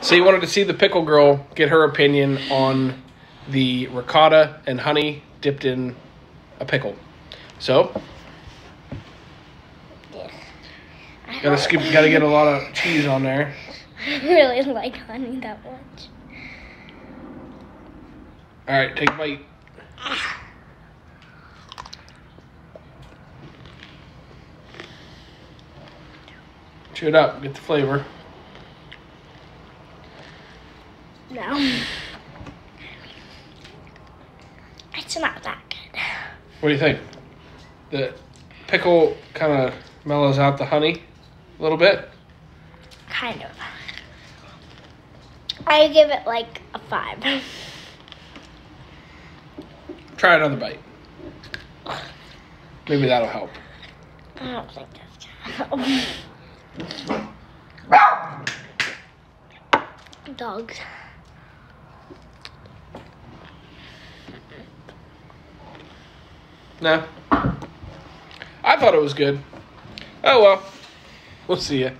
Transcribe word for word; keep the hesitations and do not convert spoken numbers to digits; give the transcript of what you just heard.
So you wanted to see the Pickle Girl get her opinion on the ricotta and honey dipped in a pickle. So, gotta skip. Gotta get a lot of cheese on there. I really like honey that much. All right, take a bite. Chew it up. Get the flavor. No. It's not that good. What do you think? The pickle kind of mellows out the honey a little bit? Kind of. I give it like a five. Try another bite. Maybe that'll help. I don't think that's gonna help. Dogs. No. I thought it was good. Oh well. We'll see ya.